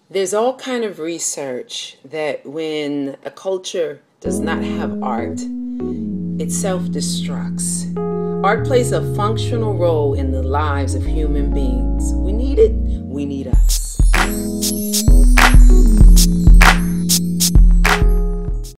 There's all kind of research that when a culture does not have art, it self-destructs. Art plays a functional role in the lives of human beings. We need it. We need us.